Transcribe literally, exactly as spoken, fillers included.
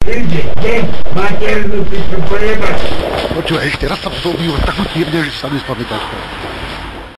Ide, deň, maternú piču pojebať. Počúvaj, ešte raz sa v zobiu, tak mu ti jebne, že sa nespamätáš.